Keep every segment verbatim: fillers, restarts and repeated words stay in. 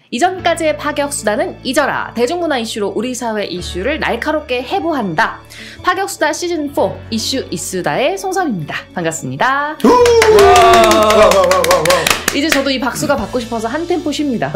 이전까지의 파격수다는 잊어라. 대중문화 이슈로 우리 사회 이슈를 날카롭게 해부한다. 파격수다 시즌사 이슈 이수다의 송선입니다. 반갑습니다. 이제 저도 이 박수가 받고 싶어서 한 템포 쉽니다.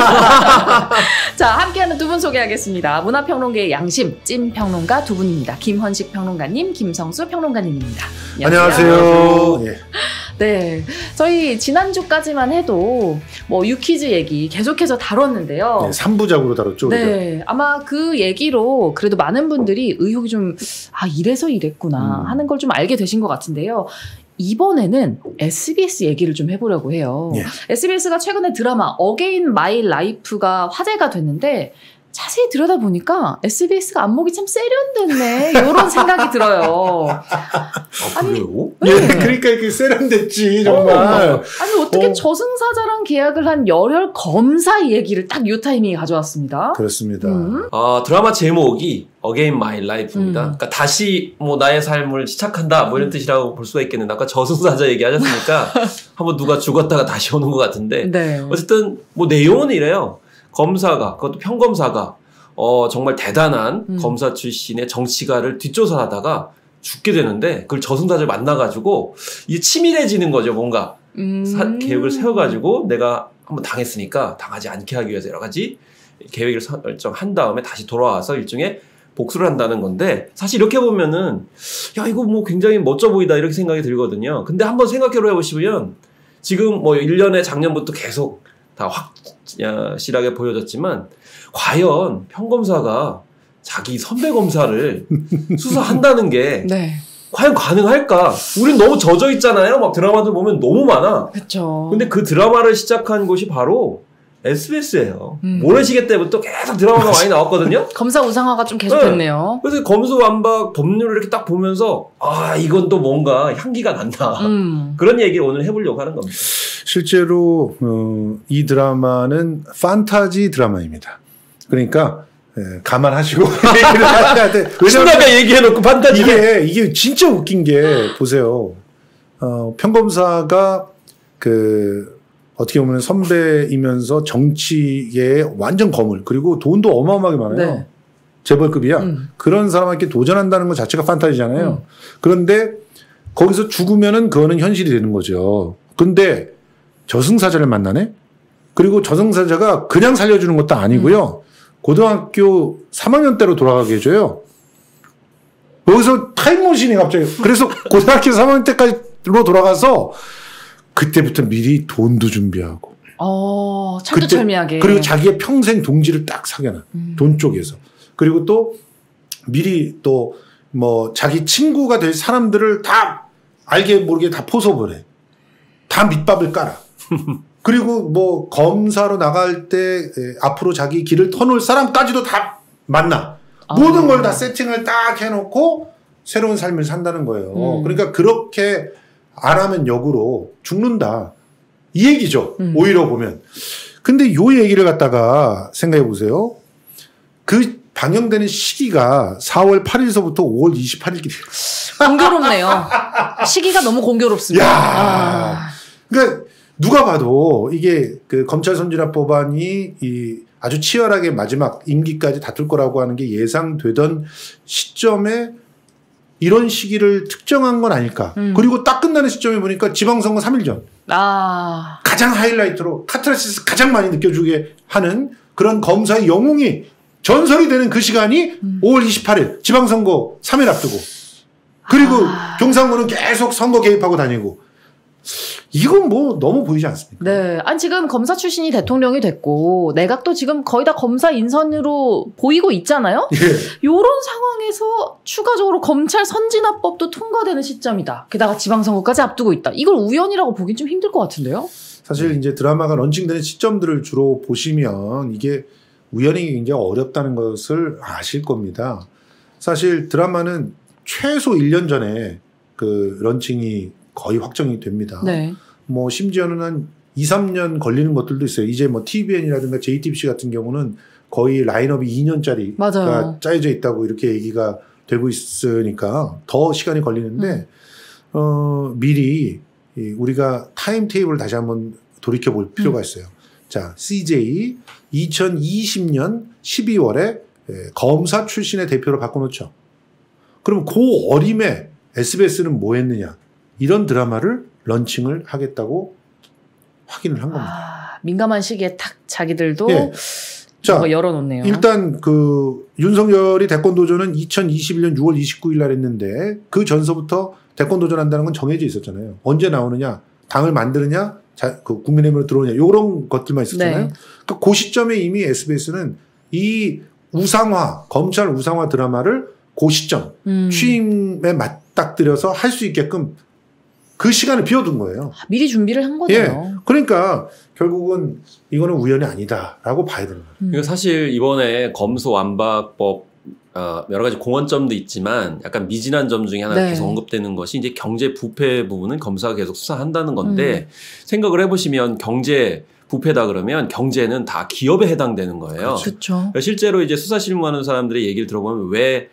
자, 함께하는 두 분 소개하겠습니다. 문화평론계의 양심, 찐평론가 두 분입니다. 김헌식 평론가님, 김성수 평론가님입니다. 안녕하세요. 안녕하세요. 예. 네, 저희 지난주까지만 해도 뭐 유퀴즈 얘기 계속해서 다뤘는데요. 네, 삼 부작으로 다뤘죠. 네, 우리가. 아마 그 얘기로 그래도 많은 분들이 의혹이 좀 아, 이래서 이랬구나 음. 하는 걸 좀 알게 되신 것 같은데요. 이번에는 에스비에스 얘기를 좀 해보려고 해요. 예. 에스비에스가 최근에 드라마 어게인 마이 라이프가 화제가 됐는데 자세히 들여다보니까 에스비에스가 안목이 참 세련됐네 이런 생각이 들어요. 아, 그래요? 예, 그러니까 이렇게 세련됐지 정말. 어, 아니 어떻게 어. 저승사자랑 계약을 한 열혈 검사 얘기를 딱 요 타이밍에 가져왔습니다. 그렇습니다. 음. 아, 드라마 제목이 Again My Life입니다. 음. 그러니까 다시 뭐 나의 삶을 시작한다 뭐 이런 뜻이라고 볼 수가 있겠는데 아까 저승사자 얘기하셨으니까 한번 누가 죽었다가 다시 오는 것 같은데 네. 어쨌든 뭐 내용은 이래요. 검사가 그것도 평검사가 어 정말 대단한 음. 검사 출신의 정치가를 뒷조사하다가 죽게 되는데 그걸 저승사자를 만나가지고 이게 치밀해지는 거죠. 뭔가 음. 사, 계획을 세워가지고 내가 한번 당했으니까 당하지 않게 하기 위해서 여러 가지 계획을 설정한 다음에 다시 돌아와서 일종의 복수를 한다는 건데 사실 이렇게 보면은 야 이거 뭐 굉장히 멋져 보이다 이렇게 생각이 들거든요. 근데 한번 생각해 보시면 지금 뭐 일 년에 작년부터 계속 다 확실하게 보여졌지만 과연 평검사가 자기 선배 검사를 수사한다는 게 네. 과연 가능할까? 우린 너무 젖어 있잖아요. 막 드라마들 보면 너무 많아. 그렇죠. 근데 그 드라마를 시작한 곳이 바로 에스비에스예요. 음. 모래시계 때부터 계속 드라마가 많이 나왔거든요. 검사 우상화가 좀 계속됐네요. 그래서 검수완박 법률을 이렇게 딱 보면서 아 이건 또 뭔가 향기가 난다. 음. 그런 얘기를 오늘 해보려고 하는 겁니다. 실제로 어, 이 드라마는 판타지 드라마입니다. 그러니까 예, 감안하시고 얘기를 하셔야 돼. 신나게 얘기해놓고 판타지. 이게 이게 진짜 웃긴 게 보세요. 어, 평검사가 그 어떻게 보면 선배이면서 정치계의 완전 거물 그리고 돈도 어마어마하게 많아요. 네. 재벌급이야. 음. 그런 사람한테 도전한다는 것 자체가 판타지잖아요. 음. 그런데 거기서 죽으면은 그거는 현실이 되는 거죠. 근데 저승사자를 만나네? 그리고 저승사자가 그냥 살려주는 것도 아니고요. 음. 고등학교 삼 학년 때로 돌아가게 해줘요. 여기서 타임머신이 갑자기. 그래서 고등학교 삼 학년 때까지로 돌아가서 그때부터 미리 돈도 준비하고. 어, 철두철미하게. 그리고 자기의 평생 동지를 딱 사겨놔. 음. 돈 쪽에서. 그리고 또 미리 또 뭐 자기 친구가 될 사람들을 다 알게 모르게 다 포섭을 해. 다 밑밥을 깔아. 그리고 뭐 검사로 나갈 때 에, 앞으로 자기 길을 터놓을 사람까지도 다 만나. 아. 모든 걸 다 세팅을 딱 해놓고 새로운 삶을 산다는 거예요. 음. 그러니까 그렇게 안 하면 역으로 죽는다. 이 얘기죠. 음. 오히려 보면. 근데 요 얘기를 갖다가 생각해 보세요. 그 방영되는 시기가 사월 팔일서부터 오월 이십팔일까지. 공교롭네요. 시기가 너무 공교롭습니다. 야, 아. 그러니까 누가 봐도 이게 그 검찰 선진화 법안이 이 아주 치열하게 마지막 임기까지 다툴 거라고 하는 게 예상되던 시점에 이런 시기를 특정한 건 아닐까. 음. 그리고 딱 끝나는 시점에 보니까 지방선거 삼 일 전. 아. 가장 하이라이트로 카타르시스 가장 많이 느껴주게 하는 그런 검사의 영웅이 전설이 되는 그 시간이 음. 오월 이십팔일 지방선거 삼 일 앞두고 그리고 아. 경상군은 계속 선거 개입하고 다니고 이건 뭐 너무 보이지 않습니까? 네. 아니, 지금 검사 출신이 대통령이 됐고, 내각도 지금 거의 다 검사 인선으로 보이고 있잖아요? 예. 요런 상황에서 추가적으로 검찰 선진화법도 통과되는 시점이다. 게다가 지방선거까지 앞두고 있다. 이걸 우연이라고 보긴 좀 힘들 것 같은데요? 사실 이제 드라마가 런칭되는 시점들을 주로 보시면 이게 우연히 굉장히 어렵다는 것을 아실 겁니다. 사실 드라마는 최소 일 년 전에 그 런칭이 거의 확정이 됩니다. 네. 뭐 심지어는 한 이, 삼 년 걸리는 것들도 있어요. 이제 뭐 티비엔이라든가 제이티비씨 같은 경우는 거의 라인업이 이 년짜리가 맞아요. 짜여져 있다고 이렇게 얘기가 되고 있으니까 더 시간이 걸리는데 음. 어, 미리 우리가 타임 테이블을 다시 한번 돌이켜 볼 필요가 있어요. 자, 씨제이 이천이십 년 십이월에 검사 출신의 대표로 바꿔놓죠. 그럼 그 어림에 에스비에스는 뭐 했느냐. 이런 드라마를 런칭을 하겠다고 확인을 한 겁니다. 아, 민감한 시기에 탁 자기들도 예. 자, 열어놓네요. 일단 그 윤석열이 대권 도전은 이천이십일 년 유월 이십구일 날 했는데 그 전서부터 대권 도전한다는 건 정해져 있었잖아요. 언제 나오느냐, 당을 만드느냐, 자, 그 국민의힘으로 들어오느냐 이런 것들만 있었잖아요. 네. 그러니까 그 시점에 이미 에스비에스는 이 우상화, 검찰 우상화 드라마를 그 시점 음. 취임에 맞닥뜨려서 할 수 있게끔 그 시간을 비워둔 거예요. 아, 미리 준비를 한 거네요. 예. 그러니까 결국은 이거는 우연이 아니다라고 봐야 되는 거예요. 음. 이거 사실 이번에 검소완박법 어, 여러 가지 공헌점도 있지만 약간 미진한 점 중에 하나 네. 계속 언급되는 것이 이제 경제 부패 부분은 검사가 계속 수사한다는 건데 음. 생각을 해보시면 경제 부패다 그러면 경제는 다 기업에 해당되는 거예요. 그렇죠. 실제로 이제 수사 실무하는 사람들의 얘기를 들어보면 왜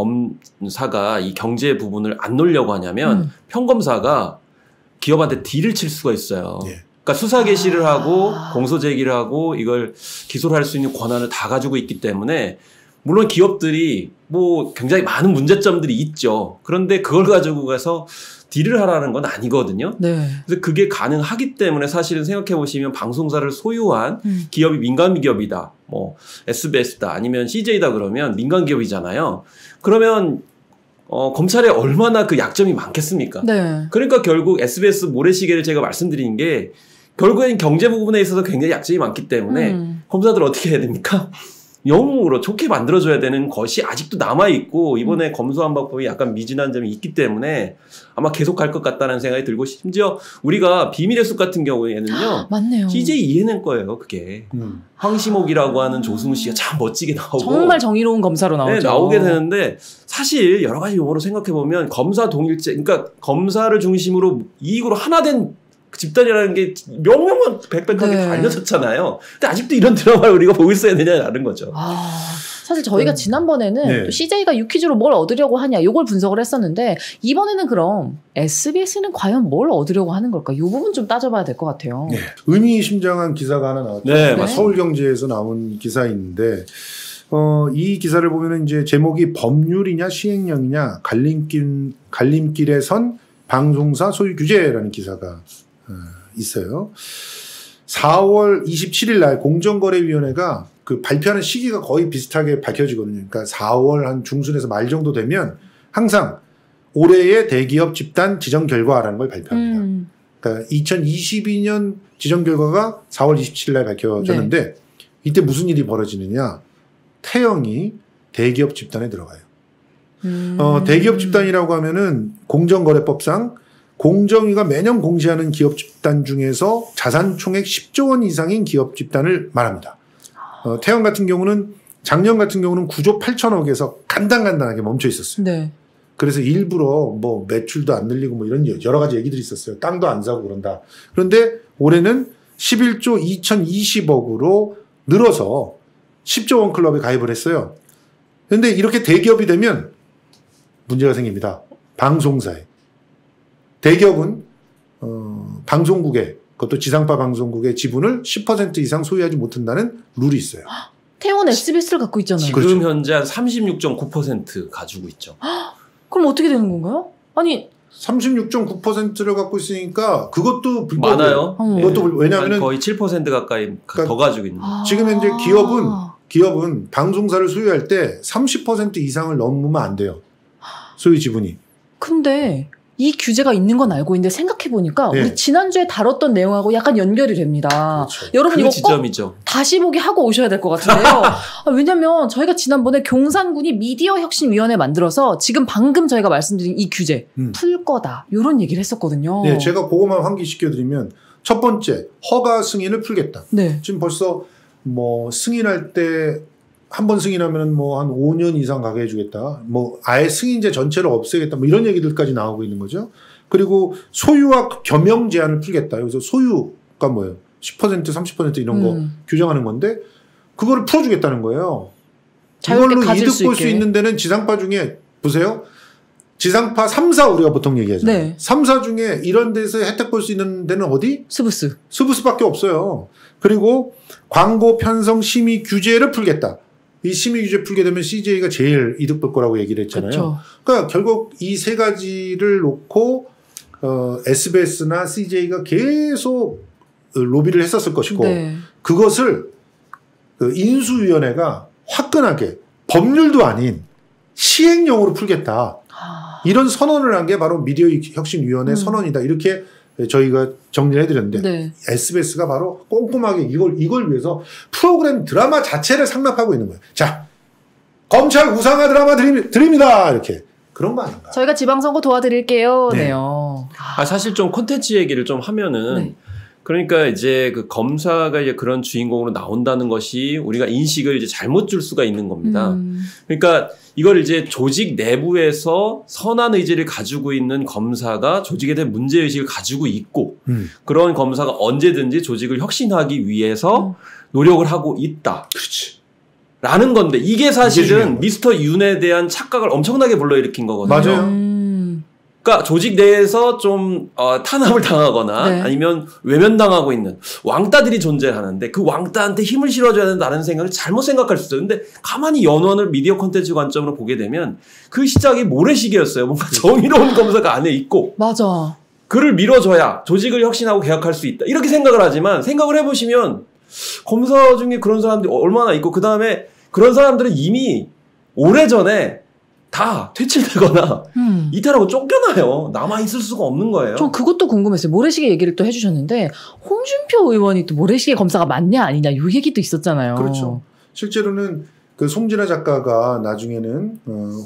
검사가 이 경제 부분을 안 놓으려고 하냐면 음. 평검사가 기업한테 딜을 칠 수가 있어요. 예. 그러니까 수사 개시를 아. 하고 공소 제기를 하고 이걸 기소를 할 수 있는 권한을 다 가지고 있기 때문에 물론 기업들이 뭐 굉장히 많은 문제점들이 있죠. 그런데 그걸 가지고 가서 딜을 하라는 건 아니거든요. 네. 그래서 그게 가능하기 때문에 사실은 생각해 보시면 방송사를 소유한 음. 기업이 민간 기업이다. 뭐 에스비에스다 아니면 씨제이다 그러면 민간 기업이잖아요. 그러면 어, 검찰에 얼마나 그 약점이 많겠습니까? 네. 그러니까 결국 에스비에스 모래시계를 제가 말씀드린 게 결국엔 경제 부분에 있어서 굉장히 약점이 많기 때문에 음. 검사들 어떻게 해야 됩니까? 영웅으로 좋게 만들어줘야 되는 것이 아직도 남아있고 이번에 음. 검소완박법이 약간 미진한 점이 있기 때문에 아마 계속 갈 것 같다는 생각이 들고 심지어 우리가 비밀의 숲 같은 경우에는요. 맞네요. 씨제이 이해낼 거예요. 그게. 음. 황시목이라고 하는 조승우 씨가 참 멋지게 나오고 정말 정의로운 검사로 나오죠. 네, 나오게 되는데 사실 여러 가지 용어로 생각해보면 검사 동일제 그러니까 검사를 중심으로 이익으로 하나 된 집단이라는 게 명명은 백백하게 네. 알려졌잖아요. 근데 아직도 이런 드라마를 우리가 보고 있어야 되냐는 거죠. 아, 사실 저희가 음. 지난번에는 네. 또 씨제이가 유퀴즈로 뭘 얻으려고 하냐 이걸 분석을 했었는데 이번에는 그럼 에스비에스는 과연 뭘 얻으려고 하는 걸까? 이 부분 좀 따져봐야 될 것 같아요. 네. 의미심장한 기사가 하나 나왔죠. 네, 네. 서울경제에서 나온 기사인데 어, 이 기사를 보면은 이제 제목이 법률이냐 시행령이냐 갈림길 갈림길에 선 방송사 소유 규제라는 기사가 어, 있어요. 사월 이십칠일 날 공정거래위원회가 그 발표하는 시기가 거의 비슷하게 밝혀지거든요. 그러니까 사월 한 중순에서 말 정도 되면 항상 올해의 대기업 집단 지정 결과라는 걸 발표합니다. 음. 그러니까 이천이십이 년 지정 결과가 사월 이십칠일 날 밝혀졌는데 네. 이때 무슨 일이 벌어지느냐. 태영이 대기업 집단에 들어가요. 음. 어, 대기업 집단이라고 하면은 공정거래법상 공정위가 매년 공시하는 기업 집단 중에서 자산 총액 십조 원 이상인 기업 집단을 말합니다. 어, 태영 같은 경우는 작년 같은 경우는 구조 팔천억에서 간단간단하게 멈춰 있었어요. 네. 그래서 일부러 뭐 매출도 안 늘리고 뭐 이런 여러 가지 얘기들이 있었어요. 땅도 안 사고 그런다. 그런데 올해는 십일조 이천이십억으로 늘어서 십조 원 클럽에 가입을 했어요. 그런데 이렇게 대기업이 되면 문제가 생깁니다. 방송사에. 대기업은 어, 방송국에 그것도 지상파 방송국의 지분을 십 퍼센트 이상 소유하지 못한다는 룰이 있어요. 태원 에스비에스를 갖고 있잖아요. 지금 그렇죠. 현재 한 삼십육 점 구 퍼센트 가지고 있죠. 그럼 어떻게 되는 건가요? 아니 삼십육 점 구 퍼센트를 갖고 있으니까 그것도 불법이에요. 많아요. 어. 그것도 불, 왜냐하면 거의 칠 퍼센트 가까이 그러니까 더 가지고 있는. 아. 지금 현재 기업은 기업은 방송사를 소유할 때 삼십 퍼센트 이상을 넘으면 안 돼요. 소유 지분이. 근데 이 규제가 있는 건 알고 있는데 생각해보니까 네. 우리 지난주에 다뤘던 내용하고 약간 연결이 됩니다. 그렇죠. 여러분 그 이거 지점이죠. 꼭 다시 보기 하고 오셔야 될 것 같은데요. 아, 왜냐면 저희가 지난번에 경산군이 미디어혁신위원회 만들어서 지금 방금 저희가 말씀드린 이 규제 음. 풀 거다. 이런 얘기를 했었거든요. 네, 제가 그것만 환기시켜드리면 첫 번째 허가 승인을 풀겠다. 네. 지금 벌써 뭐 승인할 때 한 번 승인하면 뭐 한 오 년 이상 가게 해주겠다. 뭐 아예 승인제 전체를 없애겠다. 뭐 이런 얘기들까지 나오고 있는 거죠. 그리고 소유와 겸용 제한을 풀겠다. 여기서 소유가 뭐예요? 십 퍼센트, 삼십 퍼센트 이런 거 음. 규정하는 건데 그거를 풀어주겠다는 거예요. 자유롭게 이걸로 가질 이득 수 볼 수 있게. 있는 데는 지상파 중에 보세요. 지상파 삼 사 우리가 보통 얘기하잖아요. 네. 삼 사 중에 이런 데서 혜택 볼 수 있는 데는 어디? 스브스. 스브스밖에 없어요. 그리고 광고 편성 심의 규제를 풀겠다. 이 심의 규제 풀게 되면 씨제이가 제일 이득 볼 거라고 얘기를 했잖아요. 그쵸. 그러니까 결국 이 세 가지를 놓고 어, 에스비에스나 씨제이가 계속 로비를 했었을 것이고 네. 그것을 그 인수위원회가 화끈하게 법률도 아닌 시행령으로 풀겠다. 아. 이런 선언을 한 게 바로 미디어 혁신위원회 음. 선언이다. 이렇게 저희가 정리를 해드렸는데 네. 에스비에스가 바로 꼼꼼하게 이걸 이걸 위해서 프로그램 드라마 자체를 상납하고 있는 거예요. 자, 검찰 우상화 드라마 드립, 드립니다. 이렇게 그런 거 아닌가? 저희가 지방선거 도와드릴게요. 네. 네요. 아, 사실 좀 콘텐츠 얘기를 좀 하면은 네. 그러니까 이제 그 검사가 이제 그런 주인공으로 나온다는 것이 우리가 인식을 이제 잘못 줄 수가 있는 겁니다. 음. 그러니까 이걸 이제 조직 내부에서 선한 의지를 가지고 있는 검사가 조직에 대한 문제의식을 가지고 있고 음. 그런 검사가 언제든지 조직을 혁신하기 위해서 음. 노력을 하고 있다. 그렇지. 라는 건데 이게 사실은 중요한 미스터 윤에 대한 착각을 엄청나게 불러일으킨 거거든요. 맞아요. 음. 그러니까 조직 내에서 좀 어, 탄압을 당하거나 네. 아니면 외면당하고 있는 왕따들이 존재하는데 그 왕따한테 힘을 실어줘야 된다는 생각을 잘못 생각할 수 있어요. 근데 가만히 연원을 미디어 콘텐츠 관점으로 보게 되면 그 시작이 모래시계였어요. 뭔가 정의로운 검사가 안에 있고 맞아. 그를 밀어줘야 조직을 혁신하고 개혁할 수 있다. 이렇게 생각을 하지만 생각을 해보시면 검사 중에 그런 사람들이 얼마나 있고 그 다음에 그런 사람들은 이미 오래전에 다 퇴출되거나 음. 이탈하고 쫓겨나요. 남아있을 수가 없는 거예요. 전 그것도 궁금했어요. 모래시계 얘기를 또 해주셨는데 홍준표 의원이 또 모래시계 검사가 맞냐 아니냐 이 얘기도 있었잖아요. 그렇죠. 실제로는 그 송진아 작가가 나중에는 어,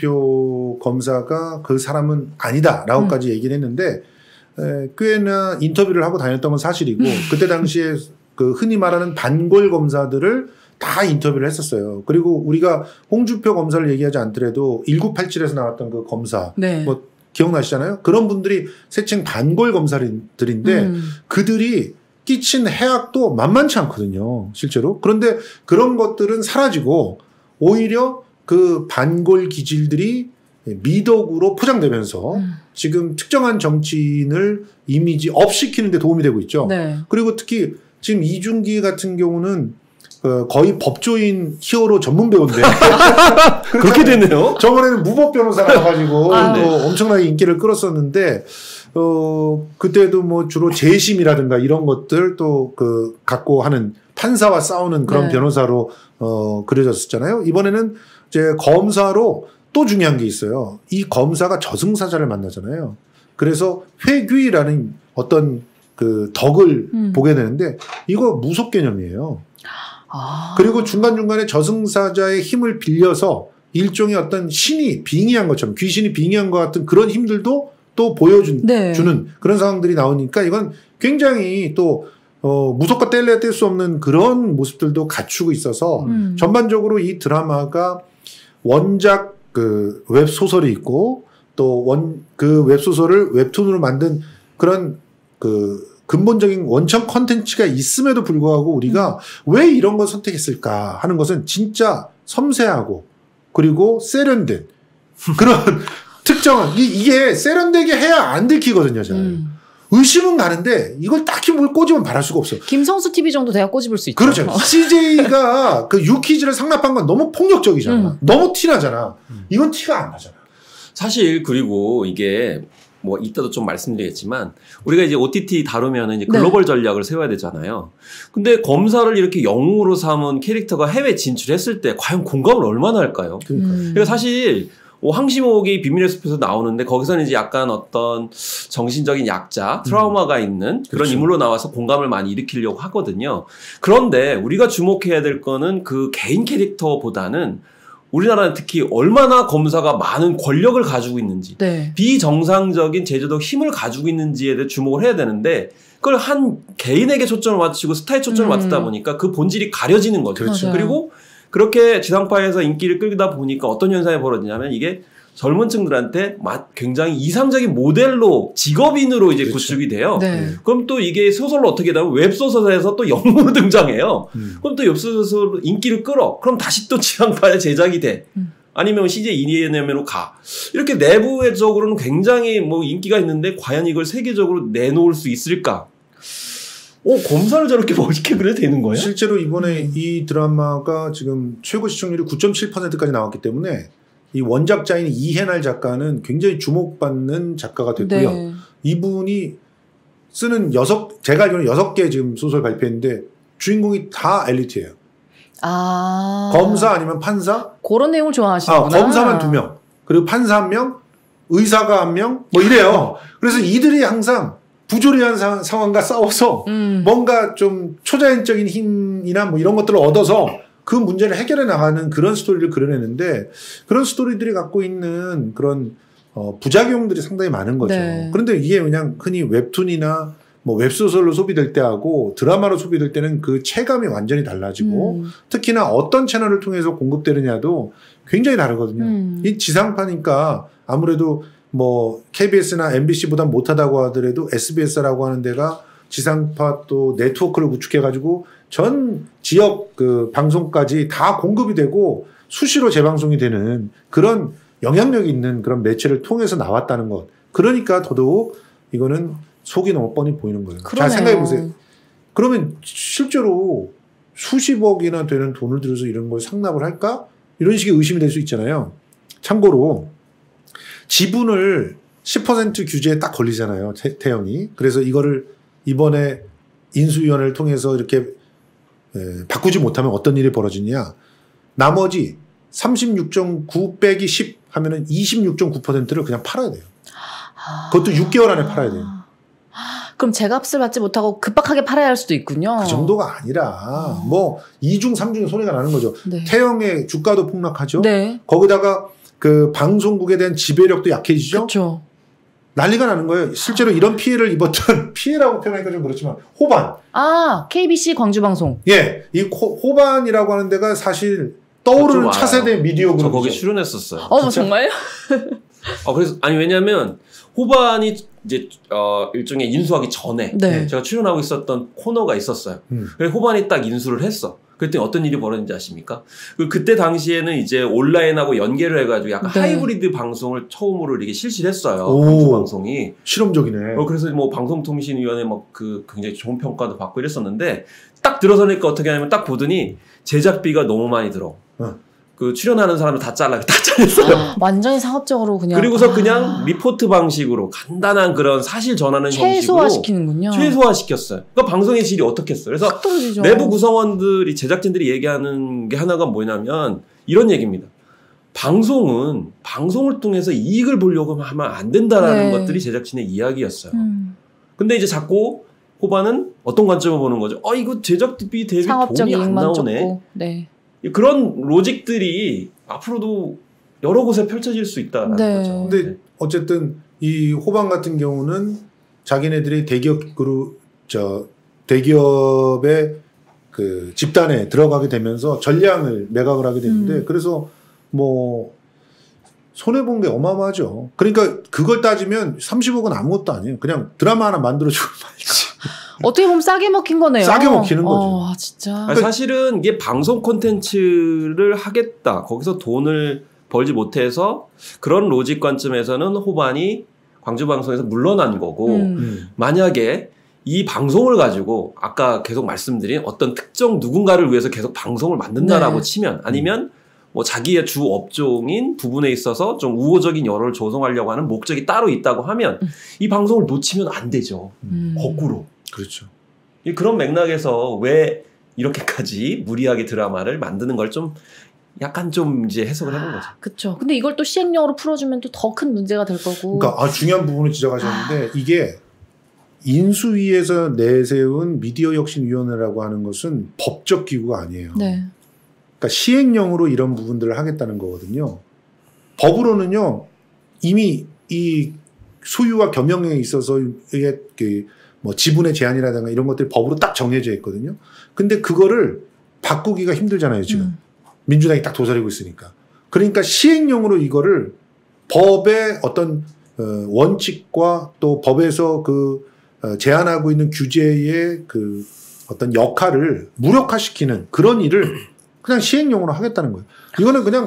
홍준표 검사가 그 사람은 아니다라고까지 음. 얘기를 했는데 에, 꽤나 인터뷰를 하고 다녔던 건 사실이고 그때 당시에 그 흔히 말하는 반골 검사들을 다 인터뷰를 했었어요. 그리고 우리가 홍준표 검사를 얘기하지 않더라도 천구백팔십칠에서 나왔던 그 검사 네. 뭐 기억나시잖아요. 그런 분들이 세칭 반골 검사들인데 음. 그들이 끼친 해악도 만만치 않거든요. 실제로. 그런데 그런 것들은 사라지고 오히려 그 반골 기질들이 미덕으로 포장되면서 음. 지금 특정한 정치인을 이미지 업 시키는 데 도움이 되고 있죠. 네. 그리고 특히 지금 이준기 같은 경우는 어, 거의 법조인 히어로 전문 배우인데 그렇게 됐네요. 저번에는 무법 변호사가 나와가지고 아, 또 네. 엄청나게 인기를 끌었었는데 어 그때도 뭐 주로 재심이라든가 이런 것들 또 그 갖고 하는 판사와 싸우는 그런 네. 변호사로 어 그려졌었잖아요. 이번에는 이제 검사로 또 중요한 게 있어요. 이 검사가 저승사자를 만나잖아요. 그래서 회귀라는 어떤 그 덕을 음. 보게 되는데 이거 무속 개념이에요. 아. 그리고 중간중간에 저승사자의 힘을 빌려서 일종의 어떤 신이 빙의한 것처럼 귀신이 빙의한 것 같은 그런 힘들도 또 보여주는 네. 그런 상황들이 나오니까 이건 굉장히 또 어, 무섭고 뗄래야 뗄 수 없는 그런 모습들도 갖추고 있어서 음. 전반적으로 이 드라마가 원작 그 웹소설이 있고 또 원 그 웹소설을 웹툰으로 만든 그런 그 근본적인 원천 컨텐츠가 있음에도 불구하고 우리가 음. 왜 이런 걸 선택했을까 하는 것은 진짜 섬세하고 그리고 세련된 그런 특정한 이, 이게 세련되게 해야 안 들키거든요. 잘. 음. 의심은 가는데 이걸 딱히 뭘 꼬집으면 바랄 수가 없어요. 김성수 티비 정도 돼야 꼬집을 수 있죠. 그렇죠. 씨제이가 그 유퀴즈를 상납한 건 너무 폭력적이잖아. 음. 너무 티나잖아. 이건 티가 안 나잖아. 사실 그리고 이게 뭐 이따도 좀 말씀드리겠지만 우리가 이제 오티티 다루면 이제 네. 글로벌 전략을 세워야 되잖아요. 근데 검사를 이렇게 영웅으로 삼은 캐릭터가 해외 진출했을 때 과연 공감을 얼마나 할까요? 그러니까. 음. 그러니까 사실 뭐 황시목이 비밀의 숲에서 나오는데 거기서는 이제 약간 어떤 정신적인 약자, 트라우마가 있는 그런 그렇죠. 인물로 나와서 공감을 많이 일으키려고 하거든요. 그런데 우리가 주목해야 될 거는 그 개인 캐릭터보다는 우리나라는 특히 얼마나 검사가 많은 권력을 가지고 있는지 네. 비정상적인 제도적 힘을 가지고 있는지에 대해 주목을 해야 되는데 그걸 한 개인에게 초점을 맞추고 스타에 초점을 음. 맞추다 보니까 그 본질이 가려지는 거죠. 그렇죠. 맞아요. 그리고 그렇게 지상파에서 인기를 끌다 보니까 어떤 현상이 벌어지냐면 이게 젊은 층들한테 굉장히 이상적인 모델로 직업인으로 이제 그렇죠. 구축이 돼요. 네. 그럼 또 이게 소설로 어떻게 되면 웹소설에서 또 영웅으로 등장해요. 음. 그럼 또 웹소설 인기를 끌어. 그럼 다시 또 지상파에 제작이 돼. 음. 아니면 씨제이 이엔엠으로 가. 이렇게 내부적으로는 굉장히 뭐 인기가 있는데 과연 이걸 세계적으로 내놓을 수 있을까? 오, 검사를 저렇게 멋있게 그려도 되는 거예요? 실제로 이번에 이 드라마가 지금 최고 시청률이 구 점 칠 퍼센트까지 나왔기 때문에 이 원작자인 이해날 작가는 굉장히 주목받는 작가가 됐고요. 네. 이분이 쓰는 여섯, 제가 알기로는 여섯 개 지금 소설 발표했는데 주인공이 다 엘리트예요. 아. 검사 아니면 판사? 그런 내용을 좋아하시는구나. 아, 검사만 두 명. 그리고 판사 한 명, 의사가 한 명, 뭐 이래요. 그래서 이들이 항상 부조리한 사, 상황과 싸워서 음. 뭔가 좀 초자연적인 힘이나 뭐 이런 것들을 얻어서 그 문제를 해결해 나가는 그런 스토리를 그려내는데 그런 스토리들이 갖고 있는 그런 어, 부작용들이 상당히 많은 거죠. 네. 그런데 이게 그냥 흔히 웹툰이나 뭐 웹소설로 소비될 때하고 드라마로 소비될 때는 그 체감이 완전히 달라지고 음. 특히나 어떤 채널을 통해서 공급되느냐도 굉장히 다르거든요. 음. 이 지상파니까 아무래도 뭐 케이비에스나 엠비씨보다 못하다고 하더라도 에스비에스라고 하는 데가 지상파 또 네트워크를 구축해가지고 전 지역 그 방송까지 다 공급이 되고 수시로 재방송이 되는 그런 영향력이 있는 그런 매체를 통해서 나왔다는 것. 그러니까 더더욱 이거는 속이 너무 뻔히 보이는 거예요. 그러네요. 잘 생각해 보세요. 그러면 실제로 수십억이나 되는 돈을 들여서 이런 걸 상납을 할까? 이런 식의 의심이 될 수 있잖아요. 참고로 지분을 십 퍼센트 규제에 딱 걸리잖아요. 태, 태영이. 그래서 이거를 이번에 인수위원회를 통해서 이렇게 에, 바꾸지 못하면 어떤 일이 벌어지냐. 나머지 삼십육 점 구 빼기 십 하면은 이십육 점 구 퍼센트를 그냥 팔아야 돼요. 그것도 육 개월 안에 팔아야 돼요. 그럼 제값을 받지 못하고 급박하게 팔아야 할 수도 있군요. 그 정도가 아니라 뭐 이중 삼중에 손해가 나는 거죠. 네. 태영의 주가도 폭락하죠. 네. 거기다가 그 방송국에 대한 지배력도 약해지죠. 그렇죠. 난리가 나는 거예요. 실제로 이런 피해를 입었던 피해라고 표현하기가 좀 그렇지만 호반. 아, 케이비씨 광주방송. 예, 이 호, 호반이라고 하는 데가 사실 떠오르는 차세대 미디어 저 거기 그룹이죠. 출연했었어요. 어, 정말요? 어, 그래서 아니 왜냐면 호반이 이제 어, 일종의 인수하기 전에 네. 제가 출연하고 있었던 코너가 있었어요. 음. 그래서 호반이 딱 인수를 했어. 그랬더니 어떤 일이 벌어졌는지 아십니까? 그 그때 당시에는 이제 온라인하고 연계를 해가지고 약간 네. 하이브리드 방송을 처음으로 이렇게 실시를 했어요. 오. 광주 방송이. 실험적이네. 어, 그래서 뭐 방송통신위원회 막 그 굉장히 좋은 평가도 받고 이랬었는데 딱 들어서니까 어떻게 하냐면 딱 보더니 제작비가 너무 많이 들어. 어. 그 출연하는 사람을 다 잘라, 다 잘렸어요. 아, 완전히 상업적으로 그냥. 그리고서 아. 그냥 리포트 방식으로 간단한 그런 사실 전하는 형식으로 최소화시키는군요. 최소화시켰어요. 그러니까 방송의 질이 어떻겠어요? 그래서 확 떨어지죠. 내부 구성원들이 제작진들이 얘기하는 게 하나가 뭐냐면 이런 얘기입니다. 방송은 방송을 통해서 이익을 보려고 하면 안 된다라는 네. 것들이 제작진의 이야기였어요. 음. 근데 이제 자꾸 호반은 어떤 관점을 보는 거죠? 어 이거 제작비 대비 상업적 돈이 안 이익만 나오네. 쫓고. 네. 그런 로직들이 앞으로도 여러 곳에 펼쳐질 수 있다라는 네. 거죠. 근데 어쨌든 이 호반 같은 경우는 자기네들이 대기업 그룹 저 대기업의 그 집단에 들어가게 되면서 전량을 매각을 하게 되는데 음. 그래서 뭐 손해 본 게 어마어마하죠. 그러니까 그걸 따지면 삼십억은 아무것도 아니에요. 그냥 드라마 하나 만들어주고 말지. 어떻게 보면 싸게 먹힌 거네요. 싸게 먹히는 거죠. 어, 진짜. 아니, 사실은 이게 방송 콘텐츠를 하겠다. 거기서 돈을 벌지 못해서 그런 로직 관점에서는 호반이 광주방송에서 물러난 거고 음. 음. 만약에 이 방송을 가지고 아까 계속 말씀드린 어떤 특정 누군가를 위해서 계속 방송을 만든다라고 네. 치면 아니면 뭐 자기의 주 업종인 부분에 있어서 좀 우호적인 여론을 조성하려고 하는 목적이 따로 있다고 하면 음. 이 방송을 놓치면 안 되죠. 음. 거꾸로. 그렇죠. 이 그런 맥락에서 왜 이렇게까지 무리하게 드라마를 만드는 걸 좀 약간 좀 이제 해석을 해본 거죠. 그렇죠. 근데 이걸 또 시행령으로 풀어주면 또 더 큰 문제가 될 거고. 그러니까 아, 중요한 부분을 지적하셨는데 이게 인수위에서 내세운 미디어혁신위원회라고 하는 것은 법적 기구가 아니에요. 네. 그러니까 시행령으로 이런 부분들을 하겠다는 거거든요. 법으로는요 이미 이 소유와 겸용에 있어서의 그 뭐 지분의 제한이라든가 이런 것들이 법으로 딱 정해져 있거든요. 근데 그거를 바꾸기가 힘들잖아요 지금. 음. 민주당이 딱 도사리고 있으니까. 그러니까 시행령으로 이거를 법의 어떤 원칙과 또 법에서 그 제한하고 있는 규제의 그 어떤 역할을 무력화시키는 그런 일을 그냥 시행령으로 하겠다는 거예요. 이거는 그냥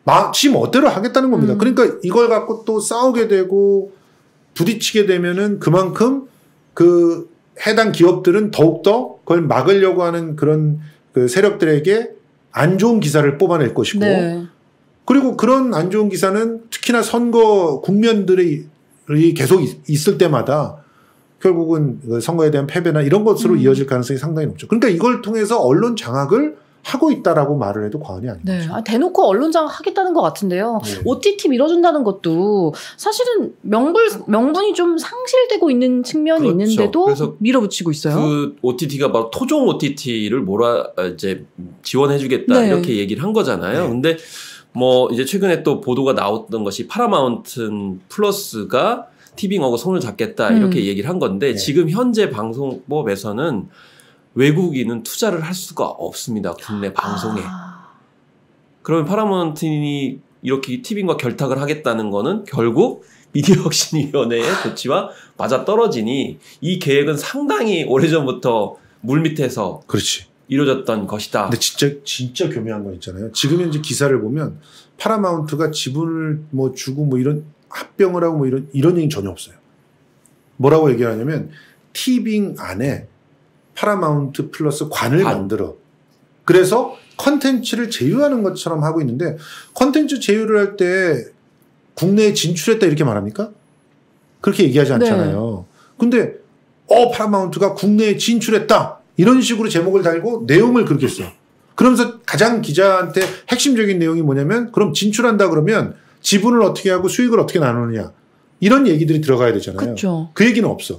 마, 지 멋대로 하겠다는 겁니다. 음. 그러니까 이걸 갖고 또 싸우게 되고 부딪히게 되면은 그만큼 그 해당 기업들은 더욱더 그걸 막으려고 하는 그런 그 세력들에게 안 좋은 기사를 뽑아낼 것이고 네. 그리고 그런 안 좋은 기사는 특히나 선거 국면들이 계속 있을 때마다 결국은 선거에 대한 패배나 이런 것으로 음. 이어질 가능성이 상당히 높죠. 그러니까 이걸 통해서 언론 장악을 하고 있다라고 말을 해도 과언이 아닌 네. 거죠. 아, 대놓고 언론장 하겠다는 것 같은데요. 네. 오티티 밀어준다는 것도 사실은 명분, 명분이 좀 상실되고 있는 측면이 그렇죠. 있는데도 그래서 밀어붙이고 있어요. 그 오티티가 바로 토종 오티티를 몰아 이제 지원해주겠다 네. 이렇게 얘기를 한 거잖아요. 네. 근데 뭐 이제 최근에 또 보도가 나왔던 것이 파라마운트 플러스가 티빙하고 손을 잡겠다 이렇게 음. 얘기를 한 건데 네. 지금 현재 방송법에서는 외국인은 투자를 할 수가 없습니다. 국내 방송에. 아. 그러면 파라마운트니 이렇게 티빙과 결탁을 하겠다는 거는 결국 미디어혁신위원회의 조치와 맞아떨어지니 이 계획은 상당히 오래전부터 물밑에서 그렇지. 이루어졌던 것이다. 근데 진짜 진짜 교묘한 건 있잖아요. 지금 현재 기사를 보면 파라마운트가 지분을 뭐 주고 뭐 이런 합병을 하고 뭐 이런 이런 얘기 전혀 없어요. 뭐라고 얘기하냐면 티빙 안에 파라마운트 플러스 관을 관. 만들어. 그래서 컨텐츠를 제휴하는 것처럼 하고 있는데 컨텐츠 제휴를 할 때 국내에 진출했다 이렇게 말합니까? 그렇게 얘기하지 않잖아요. 네. 근데 어 파라마운트가 국내에 진출했다. 이런 식으로 제목을 달고 내용을 그렇게 써. 그러면서 가장 기자한테 핵심적인 내용이 뭐냐면 그럼 진출한다 그러면 지분을 어떻게 하고 수익을 어떻게 나누느냐. 이런 얘기들이 들어가야 되잖아요. 그쵸. 그 얘기는 없어.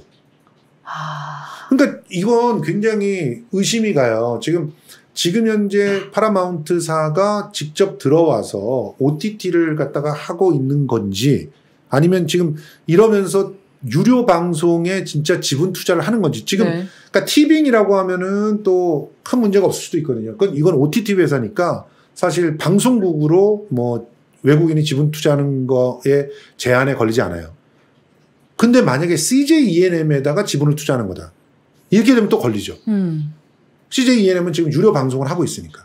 아. 그러니까 이건 굉장히 의심이 가요. 지금 지금 현재 파라마운트사가 직접 들어와서 오티티를 갖다가 하고 있는 건지 아니면 지금 이러면서 유료 방송에 진짜 지분 투자를 하는 건지 지금 네. 그러니까 티빙이라고 하면은 또 큰 문제가 없을 수도 있거든요. 그건 이건 오티티 회사니까 사실 방송국으로 뭐 외국인이 지분 투자하는 거에 제한에 걸리지 않아요. 근데 만약에 씨제이이엔엠에다가 지분을 투자하는 거다. 이렇게 되면 또 걸리죠. 음. 씨제이이엔엠은 지금 유료 방송을 하고 있으니까.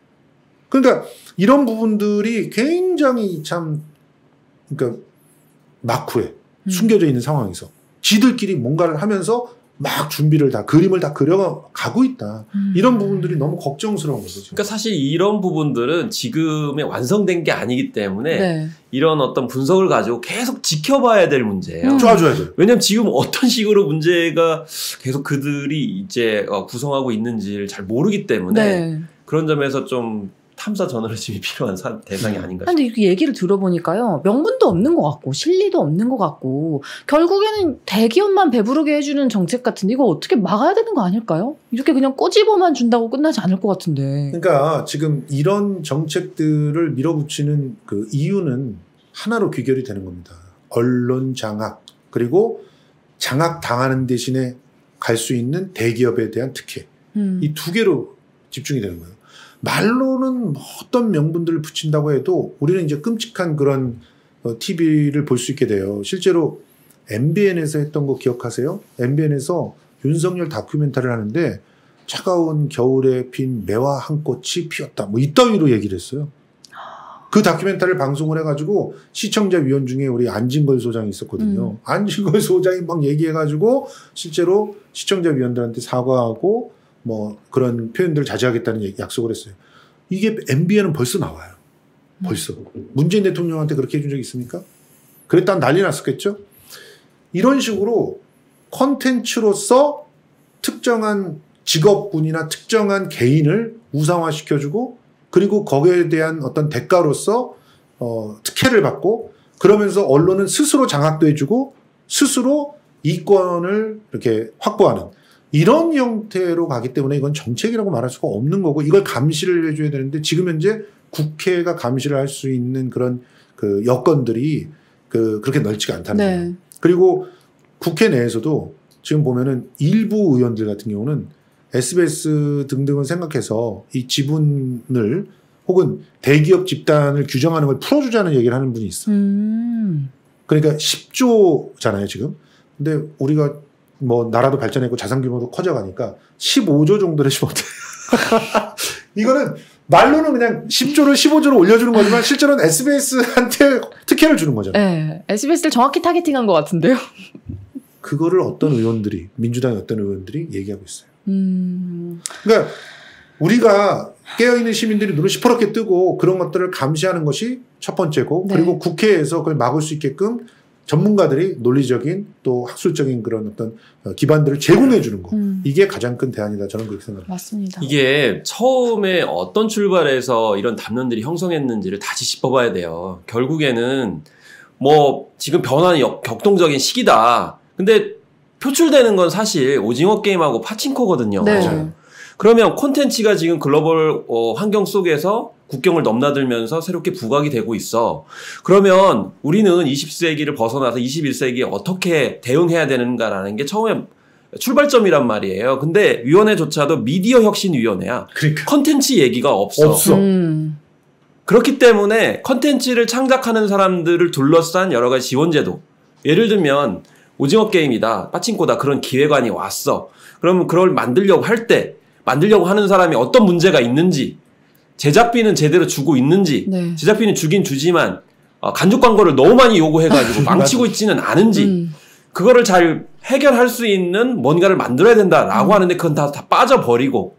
그러니까 이런 부분들이 굉장히 참 그러니까 막후에 음. 숨겨져 있는 상황에서 지들끼리 뭔가를 하면서 막 준비를 다 그림을 다 그려가고 있다. 음. 이런 부분들이 너무 걱정스러운 거죠. 그러니까 사실 이런 부분들은 지금에 완성된 게 아니기 때문에 네. 이런 어떤 분석을 가지고 계속 지켜봐야 될 문제예요. 음. 쫙줘야 돼요. 왜냐면 지금 어떤 식으로 문제가 계속 그들이 이제 구성하고 있는지를 잘 모르기 때문에 네. 그런 점에서 좀 탐사 저널리즘이 필요한 사, 대상이 아닌가 싶어요. 근데 이렇게 얘기를 들어보니까요. 명분도 없는 것 같고 실리도 없는 것 같고 결국에는 대기업만 배부르게 해주는 정책 같은데 이거 어떻게 막아야 되는 거 아닐까요? 이렇게 그냥 꼬집어만 준다고 끝나지 않을 것 같은데. 그러니까 지금 이런 정책들을 밀어붙이는 그 이유는 하나로 귀결이 되는 겁니다. 언론 장악 그리고 장악 당하는 대신에 갈 수 있는 대기업에 대한 특혜. 음. 이 두 개로 집중이 되는 거예요. 말로는 어떤 명분들을 붙인다고 해도 우리는 이제 끔찍한 그런 티비를 볼 수 있게 돼요. 실제로 엠비엔에서 했던 거 기억하세요? 엠비엔에서 윤석열 다큐멘터리를 하는데 차가운 겨울에 핀 매화 한 꽃이 피었다. 뭐 이따위로 얘기를 했어요. 그 다큐멘터리를 방송을 해가지고 시청자 위원 중에 우리 안진걸 소장이 있었거든요. 음. 안진걸 소장이 막 얘기해가지고 실제로 시청자 위원들한테 사과하고 뭐 그런 표현들을 자제하겠다는 얘기, 약속을 했어요. 이게 엠비엔은 벌써 나와요. 벌써. 문재인 대통령한테 그렇게 해준 적이 있습니까? 그랬다면 난리 났었겠죠? 이런 식으로 콘텐츠로서 특정한 직업군이나 특정한 개인을 우상화시켜주고 그리고 거기에 대한 어떤 대가로서 어, 특혜를 받고 그러면서 언론은 스스로 장악도 해주고 스스로 이권을 이렇게 확보하는 이런 형태로 가기 때문에 이건 정책이라고 말할 수가 없는 거고 이걸 감시를 해줘야 되는데 지금 현재 국회가 감시를 할 수 있는 그런 그 여건들이 그 그렇게 넓지가 않다는 네. 거예요. 그리고 국회 내에서도 지금 보면은 일부 의원들 같은 경우는 에스비에스 등등을 생각해서 이 지분을 혹은 대기업 집단을 규정하는 걸 풀어주자는 얘기를 하는 분이 있어요. 음. 그러니까 십조잖아요 지금. 근데 우리가 뭐 나라도 발전했고 자산 규모도 커져가니까 십오조 정도를 해주면 어때요? 이거는 말로는 그냥 십 조를 십오 조로 올려주는 거지만 실제로는 에스비에스한테 특혜를 주는 거잖아요. 네, 에스비에스를 정확히 타겟팅한 것 같은데요. 그거를 어떤 의원들이 민주당의 어떤 의원들이 얘기하고 있어요. 음... 그러니까 우리가 깨어있는 시민들이 눈을 시퍼렇게 뜨고 그런 것들을 감시하는 것이 첫 번째고 네. 그리고 국회에서 그걸 막을 수 있게끔 전문가들이 논리적인 또 학술적인 그런 어떤 기반들을 제공해 주는 거. 음. 이게 가장 큰 대안이다. 저는 그렇게 생각합니다. 맞습니다. 이게 처음에 어떤 출발에서 이런 담론들이 형성했는지를 다시 짚어봐야 돼요. 결국에는 뭐 지금 변화는 역, 격동적인 시기다. 근데 표출되는 건 사실 오징어 게임하고 파친코거든요. 네. 맞아요. 그러면 콘텐츠가 지금 글로벌 어, 환경 속에서 국경을 넘나들면서 새롭게 부각이 되고 있어. 그러면 우리는 이십 세기를 벗어나서 이십일 세기에 어떻게 대응해야 되는가라는 게 처음에 출발점이란 말이에요. 근데 위원회조차도 미디어 혁신위원회야. 그러니까. 콘텐츠 얘기가 없어. 없어. 음. 그렇기 때문에 콘텐츠를 창작하는 사람들을 둘러싼 여러 가지 지원제도. 예를 들면 오징어 게임이다, 빠친코다 그런 기획안이 왔어. 그러면 그걸 만들려고 할 때 만들려고 하는 사람이 어떤 문제가 있는지, 제작비는 제대로 주고 있는지, 네. 제작비는 주긴 주지만 어, 간접 광고를 너무 많이 요구해가지고 망치고 있지는 않은지, 음. 그거를 잘 해결할 수 있는 뭔가를 만들어야 된다라고 음. 하는데 그건 다, 다 빠져버리고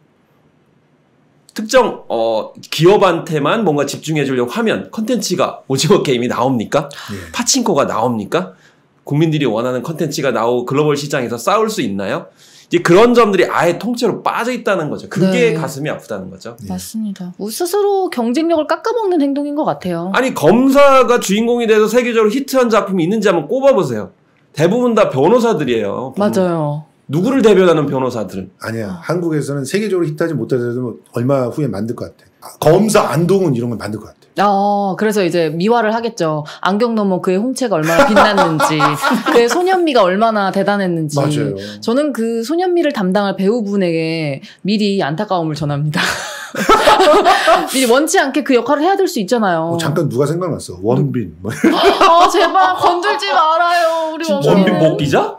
특정 어, 기업한테만 뭔가 집중해 주려고 하면 컨텐츠가 오징어 게임이 나옵니까? 예. 파친코가 나옵니까? 국민들이 원하는 컨텐츠가 나오고 글로벌 시장에서 싸울 수 있나요? 이제 그런 점들이 아예 통째로 빠져 있다는 거죠. 그게 네. 가슴이 아프다는 거죠. 예. 맞습니다. 스스로 경쟁력을 깎아먹는 행동인 것 같아요. 아니 검사가 주인공이 돼서 세계적으로 히트한 작품이 있는지 한번 꼽아보세요. 대부분 다 변호사들이에요. 맞아요. 누구를 대변하는 변호사들은. 아니야. 한국에서는 세계적으로 히트하지 못하더라도 얼마 후에 만들 것 같아. 검사 안동훈 이런 걸 만들 것 같아. 어, 그래서 이제 미화를 하겠죠. 안경 너머 그의 홍채가 얼마나 빛났는지, 그의 소년미가 얼마나 대단했는지. 맞아요. 저는 그 소년미를 담당할 배우분에게 미리 안타까움을 전합니다. 미리 원치 않게 그 역할을 해야 될 수 있잖아요. 어, 잠깐 누가 생각났어. 원빈. 뭐. 아, 제발 건들지 말아요. 우리 진짜? 원빈. 원빈 목기자?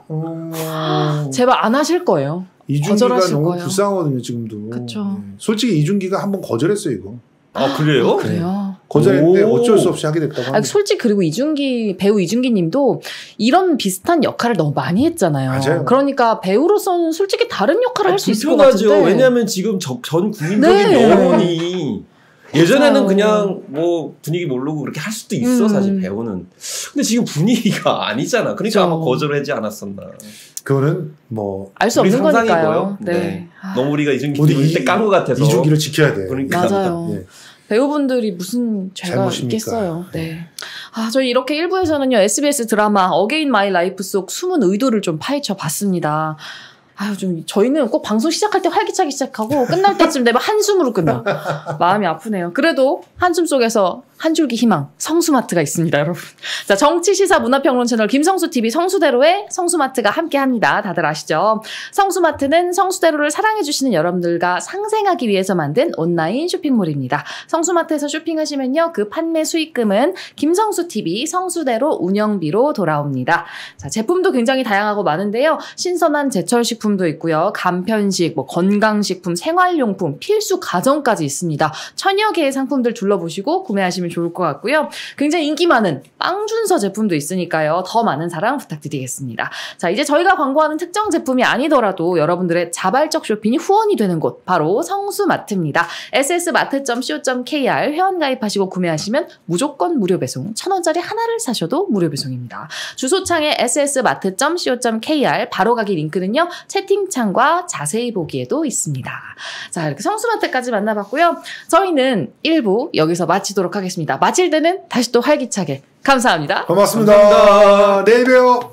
어... 제발 안 하실 거예요. 이준기가 거절하실 너무 거예요. 불쌍하거든요, 지금도. 그쵸. 네. 솔직히 이준기가 한번 거절했어요, 이거. 아 그래요? 그래요? 거절했는데 오. 어쩔 수 없이 하게 됐다고. 아, 합니다. 솔직히 그리고 이준기 배우 이준기 님도 이런 비슷한 역할을 너무 많이 했잖아요. 맞아요. 그러니까 배우로서는 솔직히 다른 역할을 할 수 있을 것 불편하죠. 같은데. 왜냐하면 지금 저, 전 국민적인 네. 여론이 예전에는 맞아요. 그냥 뭐 분위기 모르고 그렇게 할 수도 있어. 음. 사실 배우는. 근데 지금 분위기가 아니잖아. 그러니까 그쵸. 아마 거절하지 않았었나. 그거는 뭐 알 수 우리 없는 거니까요. 상상이고요. 네. 네. 아, 너무 우리가 이준기 우리 팀을 때 깐 것 같아서. 이준기를 지켜야 돼. 그러니까. 맞아요. 예. 배우분들이 무슨 죄가 잘못입니까? 있겠어요. 네. 아, 저희 이렇게 일 부에서는요, 에스비에스 드라마 어게인 마이 라이프 속 숨은 의도를 좀 파헤쳐 봤습니다. 아유, 좀, 저희는 꼭 방송 시작할 때 활기차게 시작하고, 끝날 때쯤 되면 한숨으로 끝나. 마음이 아프네요. 그래도 한숨 속에서 한 줄기 희망, 성수마트가 있습니다, 여러분. 자, 정치, 시사, 문화평론 채널 김성수티비 성수대로의 성수마트가 함께 합니다. 다들 아시죠? 성수마트는 성수대로를 사랑해주시는 여러분들과 상생하기 위해서 만든 온라인 쇼핑몰입니다. 성수마트에서 쇼핑하시면요, 그 판매 수익금은 김성수티비 성수대로 운영비로 돌아옵니다. 자, 제품도 굉장히 다양하고 많은데요. 신선한 제철 식품도 있고요. 간편식, 뭐 건강식품, 생활용품, 필수 가전까지 있습니다. 천여 개의 상품들 둘러보시고 구매하시면 좋을 것 같고요. 굉장히 인기 많은 빵준서 제품도 있으니까요. 더 많은 사랑 부탁드리겠습니다. 자, 이제 저희가 광고하는 특정 제품이 아니더라도 여러분들의 자발적 쇼핑이 후원이 되는 곳, 바로 성수마트입니다. 에스에스마트 닷 씨오 닷 케이알 회원가입하시고 구매하시면 무조건 무료 배송, 천 원짜리 하나를 사셔도 무료 배송입니다. 주소창에 에스에스마트 닷 씨오 닷 케이알 바로 가기 링크는요, 채팅창과 자세히 보기에도 있습니다. 자, 이렇게 성수마트까지 만나봤고요. 저희는 일 부 여기서 마치도록 하겠습니다. 마칠 때는 다시 또 활기차게. 감사합니다. 고맙습니다. 감사합니다. 내일 봬요.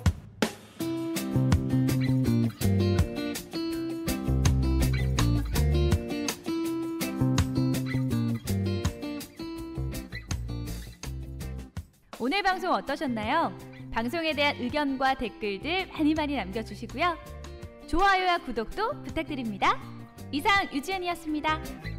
오늘 방송 어떠셨나요? 방송에 대한 의견과 댓글들 많이 많이 남겨주시고요. 좋아요와 구독도 부탁드립니다. 이상 유지연이었습니다.